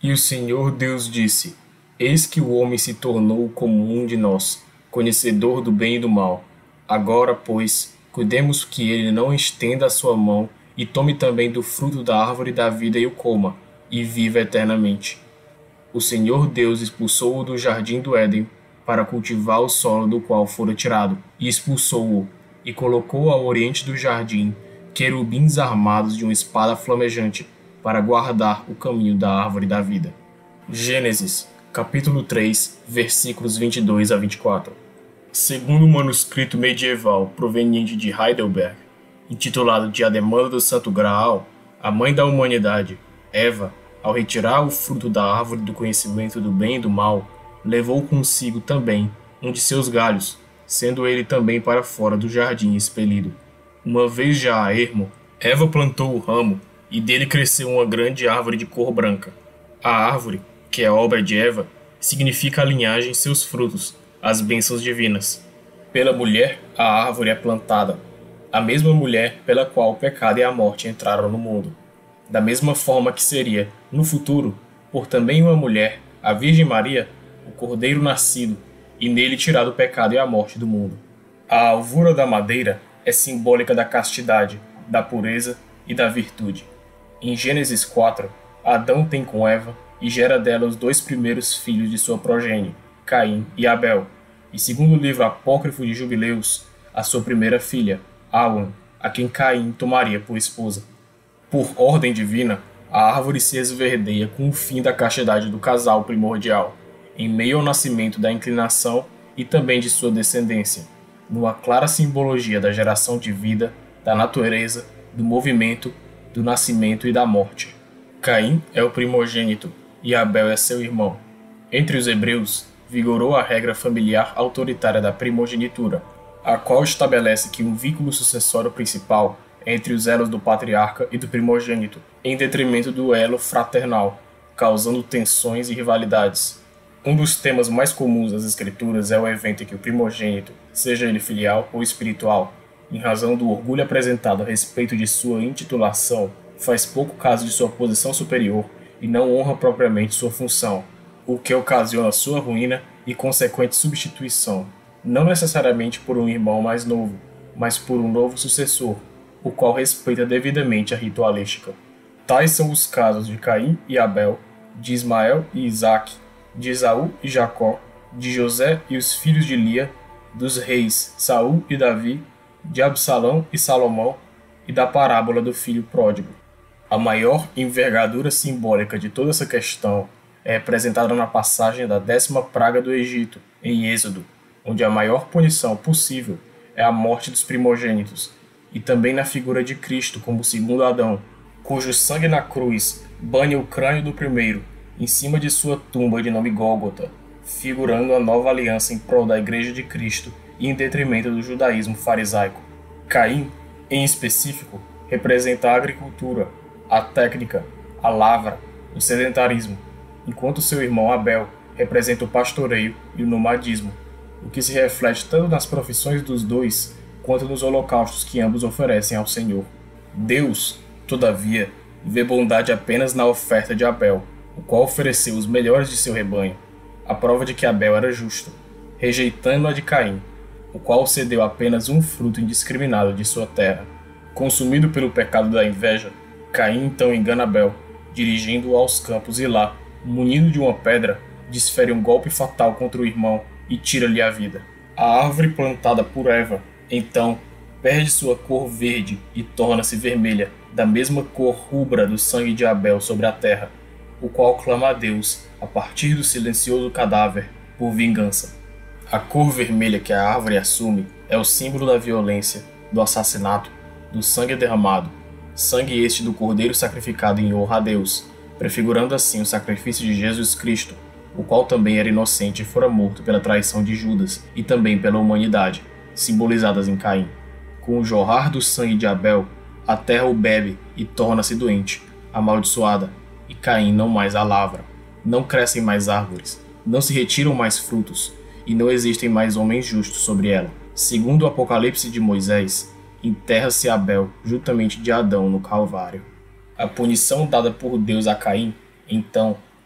E o Senhor Deus disse: Eis que o homem se tornou como um de nós, conhecedor do bem e do mal. Agora, pois, cuidemos que ele não estenda a sua mão e tome também do fruto da árvore da vida e o coma, e viva eternamente. O Senhor Deus expulsou-o do jardim do Éden para cultivar o solo do qual fora tirado, e expulsou-o, e colocou ao oriente do jardim querubins armados de uma espada flamejante, para guardar o caminho da árvore da vida. Gênesis, capítulo 3, versículos 22 a 24. Segundo o manuscrito medieval proveniente de Heidelberg, intitulado De A Demanda do Santo Graal, a mãe da humanidade, Eva, ao retirar o fruto da árvore do conhecimento do bem e do mal, levou consigo também um de seus galhos, sendo ele também para fora do jardim expelido. Uma vez já a ermo, Eva plantou o ramo, e dele cresceu uma grande árvore de cor branca. A árvore, que é obra de Eva, significa a linhagem e seus frutos, as bênçãos divinas. Pela mulher, a árvore é plantada, a mesma mulher pela qual o pecado e a morte entraram no mundo. Da mesma forma que seria, no futuro, por também uma mulher, a Virgem Maria, o Cordeiro nascido, e nele tirado o pecado e a morte do mundo. A alvura da madeira é simbólica da castidade, da pureza e da virtude. Em Gênesis 4, Adão tem com Eva e gera dela os dois primeiros filhos de sua progênie, Caim e Abel, e segundo o livro apócrifo de Jubileus, a sua primeira filha, Awan, a quem Caim tomaria por esposa. Por ordem divina, a árvore se esverdeia com o fim da castidade do casal primordial, em meio ao nascimento da inclinação e também de sua descendência, numa clara simbologia da geração de vida, da natureza, do movimento, do nascimento e da morte. Caim é o primogênito e Abel é seu irmão. Entre os hebreus, vigorou a regra familiar autoritária da primogenitura, a qual estabelece que um vínculo sucessório principal é entre os elos do patriarca e do primogênito, em detrimento do elo fraternal, causando tensões e rivalidades. Um dos temas mais comuns das escrituras é o evento em que o primogênito, seja ele filial ou espiritual, em razão do orgulho apresentado a respeito de sua intitulação, faz pouco caso de sua posição superior e não honra propriamente sua função, o que ocasiona sua ruína e consequente substituição, não necessariamente por um irmão mais novo, mas por um novo sucessor, o qual respeita devidamente a ritualística. Tais são os casos de Caim e Abel, de Ismael e Isaque, de Esaú e Jacó, de José e os filhos de Lia, dos reis Saul e Davi, de Absalão e Salomão, e da parábola do filho pródigo. A maior envergadura simbólica de toda essa questão é representada na passagem da 10ª praga do Egito, em Êxodo, onde a maior punição possível é a morte dos primogênitos, e também na figura de Cristo como segundo Adão, cujo sangue na cruz banha o crânio do primeiro, em cima de sua tumba de nome Gólgota, figurando a nova aliança em prol da Igreja de Cristo e em detrimento do judaísmo farisaico. Caim, em específico, representa a agricultura, a técnica, a lavra, o sedentarismo, enquanto seu irmão Abel representa o pastoreio e o nomadismo, o que se reflete tanto nas profissões dos dois quanto nos holocaustos que ambos oferecem ao Senhor. Deus, todavia, vê bondade apenas na oferta de Abel, o qual ofereceu os melhores de seu rebanho, a prova de que Abel era justo, rejeitando a de Caim, o qual cedeu apenas um fruto indiscriminado de sua terra. Consumido pelo pecado da inveja, Caim então engana Abel, dirigindo-o aos campos e lá, munido de uma pedra, desfere um golpe fatal contra o irmão e tira-lhe a vida. A árvore plantada por Eva, então, perde sua cor verde e torna-se vermelha, da mesma cor rubra do sangue de Abel sobre a terra, o qual clama a Deus, a partir do silencioso cadáver, por vingança. A cor vermelha que a árvore assume é o símbolo da violência, do assassinato, do sangue derramado, sangue este do cordeiro sacrificado em honra a Deus, prefigurando assim o sacrifício de Jesus Cristo, o qual também era inocente e fora morto pela traição de Judas e também pela humanidade, simbolizadas em Caim. Com o jorrar do sangue de Abel, a terra o bebe e torna-se doente, amaldiçoada, e Caim não mais a lavra. Não crescem mais árvores, não se retiram mais frutos, e não existem mais homens justos sobre ela. Segundo o Apocalipse de Moisés, enterra-se Abel juntamente de Adão no Calvário. A punição dada por Deus a Caim, então,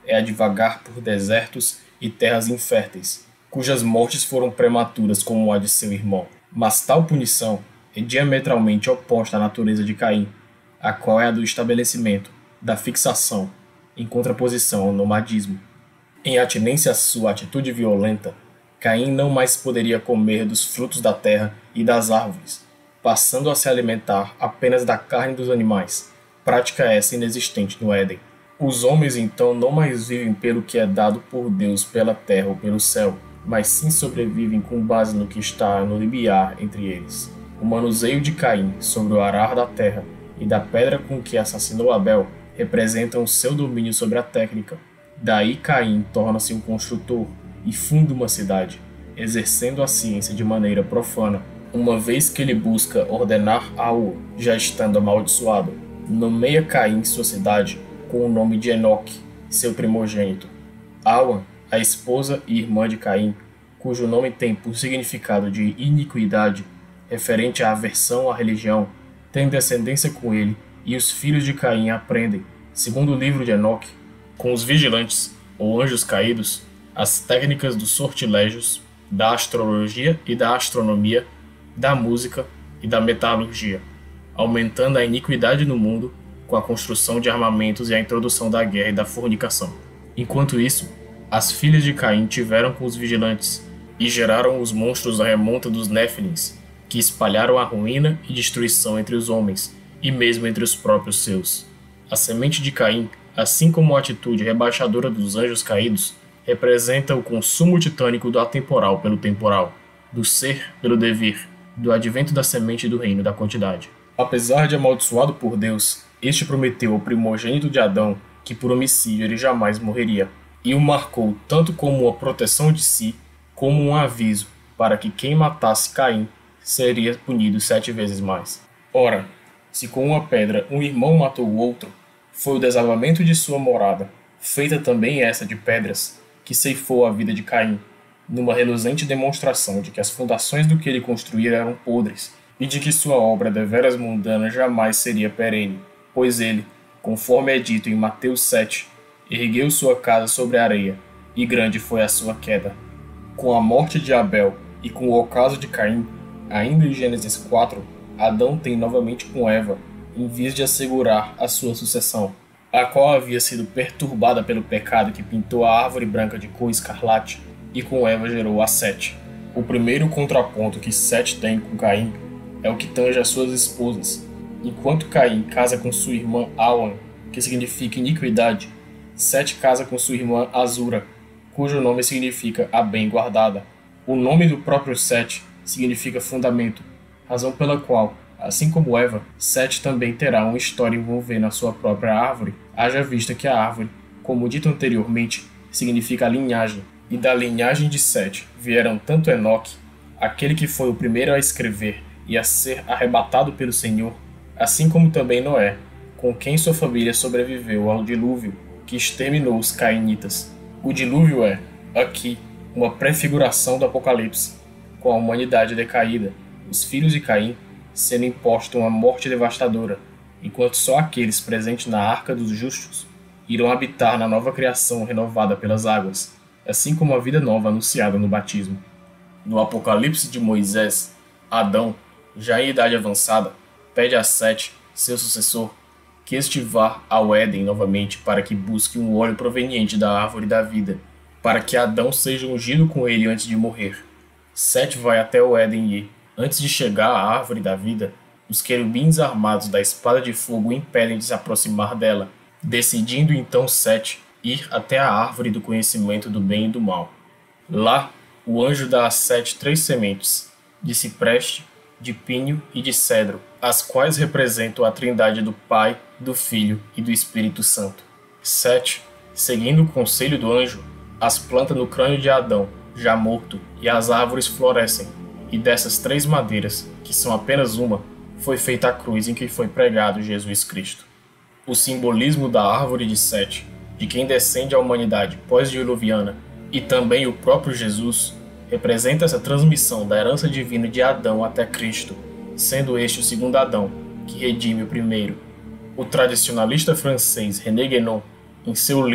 é a de vagar por desertos e terras inférteis, cujas mortes foram prematuras como a de seu irmão. Mas tal punição é diametralmente oposta à natureza de Caim, a qual é a do estabelecimento, da fixação, em contraposição ao nomadismo. Em atinência à sua atitude violenta, Caim não mais poderia comer dos frutos da terra e das árvores, passando a se alimentar apenas da carne dos animais, prática essa inexistente no Éden. Os homens então não mais vivem pelo que é dado por Deus pela terra ou pelo céu, mas sim sobrevivem com base no que está no limiar entre eles. O manuseio de Caim sobre o arar da terra e da pedra com que assassinou Abel representam o seu domínio sobre a técnica. Daí Caim torna-se um construtor e funda uma cidade, exercendo a ciência de maneira profana, uma vez que ele busca ordenar algo já estando amaldiçoado. Nomeia Caim sua cidade com o nome de Enoque, seu primogênito. Awan, a esposa e irmã de Caim, cujo nome tem por significado de iniquidade, referente à aversão à religião, tem descendência com ele, e os filhos de Caim aprendem, segundo o livro de Enoque, com os vigilantes, ou anjos caídos, as técnicas dos sortilégios, da astrologia e da astronomia, da música e da metalurgia, aumentando a iniquidade no mundo com a construção de armamentos e a introdução da guerra e da fornicação. Enquanto isso, as filhas de Caim tiveram com os vigilantes e geraram os monstros da remonta dos Néfilins, que espalharam a ruína e destruição entre os homens e mesmo entre os próprios seus. A semente de Caim, assim como a atitude rebaixadora dos anjos caídos, representa o consumo titânico do atemporal pelo temporal, do ser pelo devir, do advento da semente do reino da quantidade. Apesar de amaldiçoado por Deus, este prometeu ao primogênito de Adão que por homicídio ele jamais morreria, e o marcou tanto como uma proteção de si, como um aviso para que quem matasse Caim seria punido 7 vezes mais. Ora, se com uma pedra um irmão matou o outro, foi o desabamento de sua morada, feita também essa de pedras, que ceifou a vida de Caim, numa reluzente demonstração de que as fundações do que ele construíra eram podres, e de que sua obra deveras mundana jamais seria perene, pois ele, conforme é dito em Mateus 7, ergueu sua casa sobre a areia, e grande foi a sua queda. Com a morte de Abel e com o ocaso de Caim, ainda em Gênesis 4, Adão tem novamente com Eva, em vez de assegurar a sua sucessão, a qual havia sido perturbada pelo pecado que pintou a árvore branca de cor escarlate, e com Eva gerou a Sete. O primeiro contraponto que Sete tem com Caim é o que tange as suas esposas. Enquanto Caim casa com sua irmã Awan, que significa iniquidade, Sete casa com sua irmã Azura, cujo nome significa a bem guardada. O nome do próprio Sete significa fundamento, razão pela qual, assim como Eva, Sete também terá uma história envolvendo a sua própria árvore, haja vista que a árvore, como dito anteriormente, significa a linhagem, e da linhagem de Sete vieram tanto Enoque, aquele que foi o primeiro a escrever e a ser arrebatado pelo Senhor, assim como também Noé, com quem sua família sobreviveu ao dilúvio que exterminou os cainitas. O dilúvio é, aqui, uma prefiguração do Apocalipse, com a humanidade decaída, os filhos de Caim sendo imposta uma morte devastadora, enquanto só aqueles presentes na arca dos justos irão habitar na nova criação renovada pelas águas, assim como a vida nova anunciada no batismo. No Apocalipse de Moisés, Adão, já em idade avançada, pede a Sete, seu sucessor, que este vá ao Éden novamente para que busque um óleo proveniente da árvore da vida, para que Adão seja ungido com ele antes de morrer. Sete vai até o Éden e, antes de chegar à árvore da vida, os querubins armados da espada de fogo o impedem de se aproximar dela, decidindo então Sete ir até a árvore do conhecimento do bem e do mal. Lá, o anjo dá a Sete 3 sementes, de cipreste, de pinho e de cedro, as quais representam a trindade do Pai, do Filho e do Espírito Santo. Sete, seguindo o conselho do anjo, as planta no crânio de Adão, já morto, e as árvores florescem, e dessas 3 madeiras, que são apenas uma, foi feita a cruz em que foi pregado Jesus Cristo. O simbolismo da árvore de Sete, de quem descende a humanidade pós-diluviana, e também o próprio Jesus, representa essa transmissão da herança divina de Adão até Cristo, sendo este o segundo Adão, que redime o primeiro. O tradicionalista francês René Guénon, em seu livro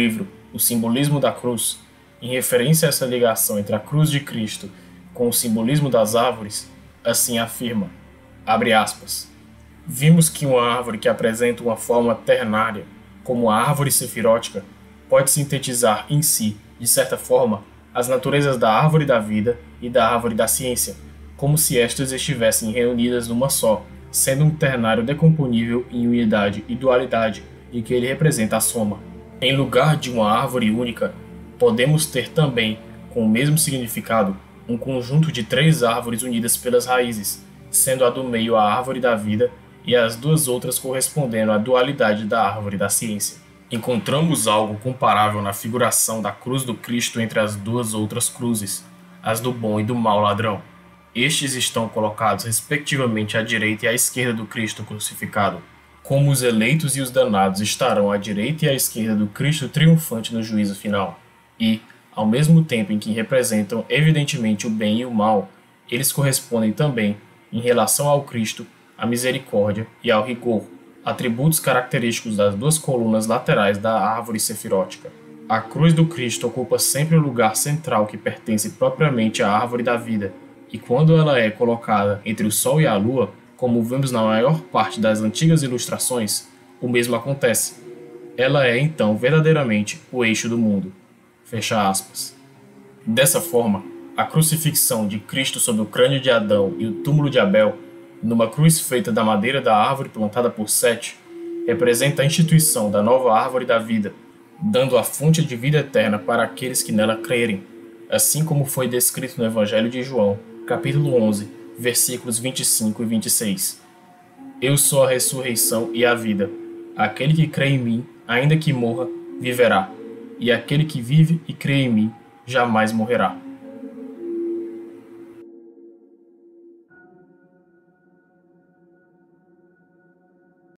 o simbolismo da cruz, em referência a essa ligação entre a cruz de Cristo com o simbolismo das árvores, assim afirma, abre aspas, vimos que uma árvore que apresenta uma forma ternária, como a árvore sefirótica, pode sintetizar em si, de certa forma, as naturezas da árvore da vida e da árvore da ciência, como se estas estivessem reunidas numa só, sendo um ternário decomponível em unidade e dualidade, e que ele representa a soma. Em lugar de uma árvore única, podemos ter também, com o mesmo significado, um conjunto de 3 árvores unidas pelas raízes, sendo a do meio a árvore da vida e as 2 outras correspondendo à dualidade da árvore da ciência. Encontramos algo comparável na figuração da cruz do Cristo entre as 2 outras cruzes, as do bom e do mau ladrão. Estes estão colocados respectivamente à direita e à esquerda do Cristo crucificado, como os eleitos e os danados estarão à direita e à esquerda do Cristo triunfante no juízo final. E, ao mesmo tempo em que representam evidentemente o bem e o mal, eles correspondem também, em relação ao Cristo, à misericórdia e ao rigor, atributos característicos das 2 colunas laterais da árvore sefirótica. A cruz do Cristo ocupa sempre o lugar central que pertence propriamente à árvore da vida, e quando ela é colocada entre o Sol e a Lua, como vemos na maior parte das antigas ilustrações, o mesmo acontece. Ela é então verdadeiramente o eixo do mundo. Fecha aspas. Dessa forma, a crucifixão de Cristo sobre o crânio de Adão e o túmulo de Abel, numa cruz feita da madeira da árvore plantada por Sete, representa a instituição da nova árvore da vida, dando a fonte de vida eterna para aqueles que nela crerem, assim como foi descrito no Evangelho de João, capítulo 11, versículos 25 e 26. Eu sou a ressurreição e a vida. Aquele que crê em mim, ainda que morra, viverá, e aquele que vive e crê em mim, jamais morrerá.